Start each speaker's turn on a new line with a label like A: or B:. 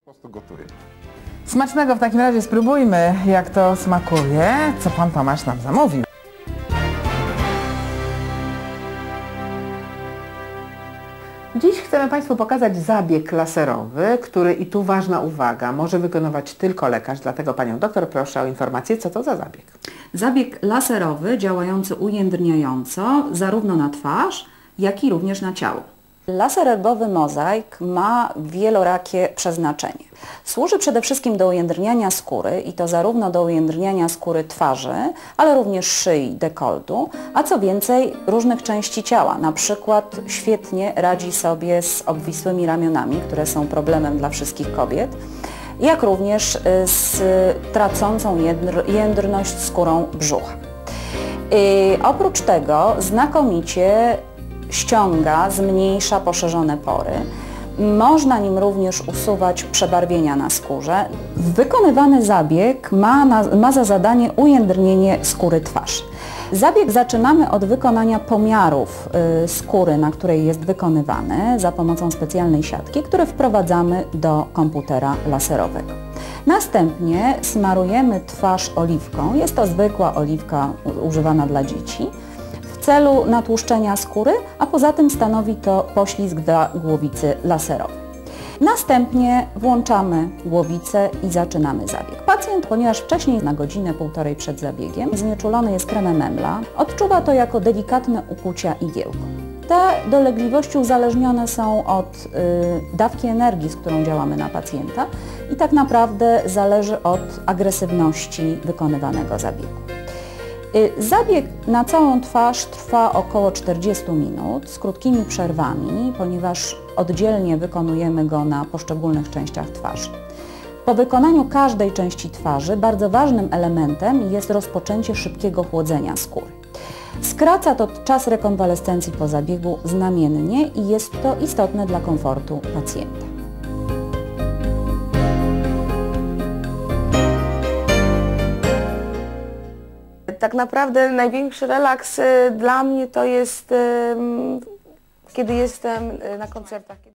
A: prostu gotuję.
B: Smacznego w takim razie spróbujmy, jak to smakuje, co pan Tomasz nam zamówił. Dziś chcemy Państwu pokazać zabieg laserowy, który, i tu ważna uwaga, może wykonywać tylko lekarz, dlatego Panią doktor proszę o informację, co to za zabieg.
C: Zabieg laserowy działający ujędrniająco zarówno na twarz, jak i również na ciało. Laser erbowy mozaik ma wielorakie przeznaczenie. Służy przede wszystkim do ujędrniania skóry i to zarówno do ujędrniania skóry twarzy, ale również szyi, dekoltu, a co więcej różnych części ciała. Na przykład świetnie radzi sobie z obwisłymi ramionami, które są problemem dla wszystkich kobiet, jak również z tracącą jędrność skórą brzucha. Oprócz tego znakomicie ściąga, zmniejsza poszerzone pory. Można nim również usuwać przebarwienia na skórze. Wykonywany zabieg ma za zadanie ujędrnienie skóry twarzy. Zabieg zaczynamy od wykonania pomiarów skóry, na której jest wykonywany za pomocą specjalnej siatki, które wprowadzamy do komputera laserowego. Następnie smarujemy twarz oliwką. Jest to zwykła oliwka używana dla dzieci w celu natłuszczenia skóry, a poza tym stanowi to poślizg dla głowicy laserowej. Następnie włączamy głowicę i zaczynamy zabieg. Pacjent, ponieważ wcześniej na godzinę, półtorej przed zabiegiem znieczulony jest kremem Embla, odczuwa to jako delikatne ukłucia igiełką. Te dolegliwości uzależnione są od dawki energii, z którą działamy na pacjenta i tak naprawdę zależy od agresywności wykonywanego zabiegu. Zabieg na całą twarz trwa około 40 minut z krótkimi przerwami, ponieważ oddzielnie wykonujemy go na poszczególnych częściach twarzy. Po wykonaniu każdej części twarzy bardzo ważnym elementem jest rozpoczęcie szybkiego chłodzenia skóry. Skraca to czas rekonwalescencji po zabiegu znamiennie i jest to istotne dla komfortu pacjenta.
D: Tak naprawdę największy relaks dla mnie to jest, kiedy jestem na koncertach.